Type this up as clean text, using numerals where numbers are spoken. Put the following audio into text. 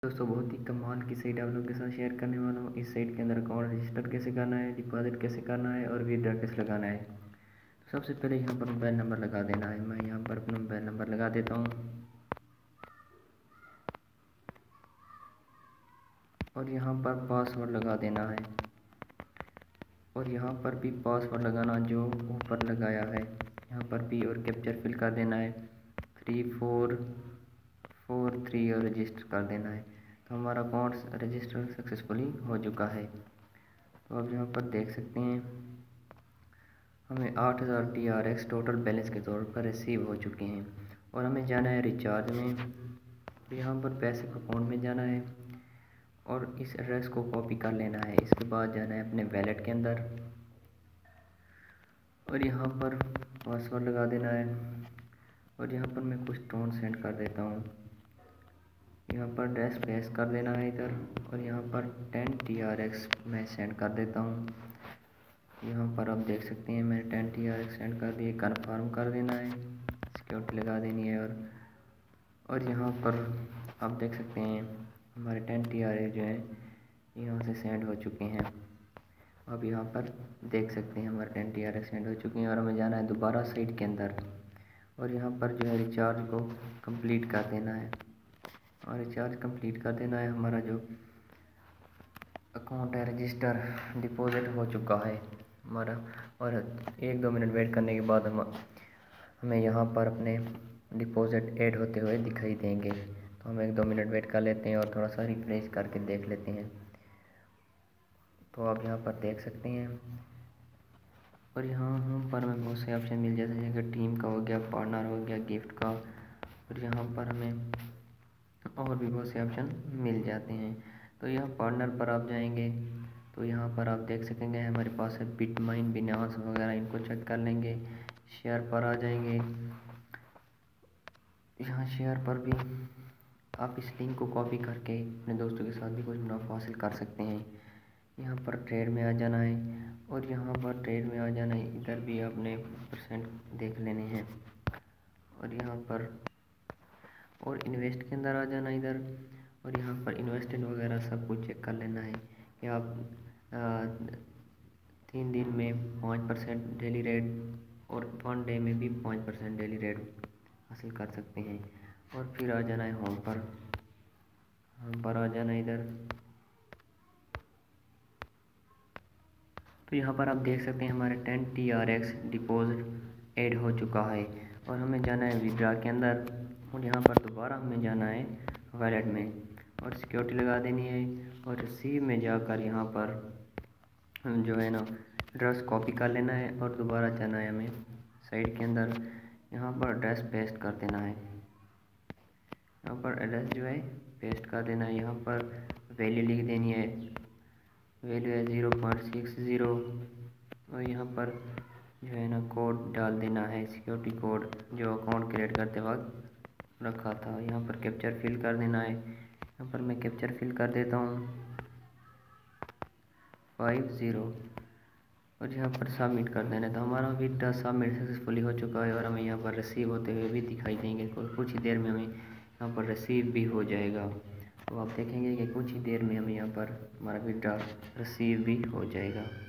दोस्तों बहुत ही कमाल की साइट आप लोगों के साथ शेयर करने वाला हूँ। इस साइट के अंदर अकाउंट रजिस्टर कैसे करना है, डिपॉजिट कैसे करना है और विड्रॉ कैसे लगाना है। तो सबसे पहले यहाँ पर मोबाइल नंबर लगा देना है। मैं यहाँ पर अपना मोबाइल नंबर लगा देता हूँ और यहाँ पर पासवर्ड लगा देना है और यहाँ पर भी पासवर्ड लगाना जो ऊपर लगाया है। यहाँ पर भी और कैप्चर फिल कर देना है 3443 और रजिस्टर कर देना है। तो हमारा अकाउंट रजिस्टर सक्सेसफुली हो चुका है। तो अब यहाँ पर देख सकते हैं हमें 8000 TRX टोटल बैलेंस के तौर पर रिसीव हो चुके हैं और हमें जाना है रिचार्ज में। यहाँ पर पैसे को अकाउंट में जाना है और इस एड्रेस को कॉपी कर लेना है। इसके बाद जाना है अपने वैलेट के अंदर और यहाँ पर पासवर्ड लगा देना है और यहाँ पर मैं कुछ टोन सेंड कर देता हूँ। यहाँ पर एड्रेस पेस्ट कर देना है इधर और यहाँ पर 10 TRX मैं सेंड कर देता हूँ। यहाँ पर आप देख सकते हैं मैंने 10 TRX सेंड कर दिए। कन्फर्म कर देना है, सिक्योरिटी लगा देनी है और यहाँ पर आप देख सकते हैं हमारे 10 TRX जो है यहाँ से सेंड हो चुके हैं। अब यहाँ पर देख सकते हैं हमारे 10 TRX सेंड हो चुके हैं और हमें जाना है दोबारा साइट के अंदर और यहाँ पर जो है रिचार्ज को कंप्लीट कर देना है और रिचार्ज कंप्लीट कर देना है। हमारा जो अकाउंट है रजिस्टर डिपॉजिट हो चुका है हमारा और 1-2 मिनट वेट करने के बाद हमें यहाँ पर अपने डिपॉजिट ऐड होते हुए दिखाई देंगे। तो हम 1-2 मिनट वेट कर लेते हैं और थोड़ा सा रिफ्रेश करके देख लेते हैं। तो आप यहाँ पर देख सकते हैं और यहाँ पर हमें बहुत से ऑप्शन मिल जाते हैं जैसे टीम का हो गया, पार्टनर हो गया, गिफ्ट का और यहाँ पर हमें और भी बहुत से ऑप्शन मिल जाते हैं। तो यहाँ पार्टनर पर आप जाएंगे तो यहाँ पर आप देख सकेंगे हमारे पास है बिटमाइन, बिनांस वगैरह, इनको चेक कर लेंगे। शेयर पर आ जाएंगे, यहाँ शेयर पर भी आप इस लिंक को कॉपी करके अपने दोस्तों के साथ भी कुछ मुनाफा हासिल कर सकते हैं। यहाँ पर ट्रेड में आ जाना है और यहाँ पर ट्रेड में आ जाना है, इधर भी आपने परसेंट देख लेने हैं और यहाँ पर और इन्वेस्ट के अंदर आ जाना इधर और यहाँ पर इन्वेस्टेड वगैरह सब कुछ चेक कर लेना है कि आप 3 दिन में 5% डेली रेट और 1 डे में भी 5% डेली रेट हासिल कर सकते हैं। और फिर आ जाना है होम पर आ जाना इधर। तो यहाँ पर आप देख सकते हैं हमारे 10 TRX डिपॉजिट ऐड हो चुका है और हमें जाना है विड्रॉ के अंदर और यहाँ पर दोबारा हमें जाना है वैलेट में और सिक्योरिटी लगा देनी है और रिसीव में जाकर यहाँ पर जो है ना एड्रेस कॉपी कर लेना है और दोबारा जाना है हमें साइट के अंदर। यहाँ पर एड्रेस पेस्ट कर देना है, यहाँ पर एड्रेस जो है पेस्ट कर देना है। यहाँ पर वैल्यू लिख देनी है, वैल्यू है 0.60 और यहाँ पर जो है ना कोड डाल देना है, सिक्योरिटी कोड जो अकाउंट क्रिएट करते वक्त रखा था। यहाँ पर कैप्चर फिल कर देना है, यहाँ पर मैं कैप्चर फिल कर देता हूँ 50 और यहाँ पर सबमिट कर देना है। तो हमारा विड्रॉ सबमिट सक्सेसफुली हो चुका है और हमें यहाँ पर रिसीव होते हुए भी दिखाई देंगे। कुछ ही देर में हमें यहाँ पर रिसीव भी हो जाएगा। तो आप देखेंगे कि कुछ ही देर में हमें यहाँ पर हमारा विड्रॉ रिसीव भी हो जाएगा।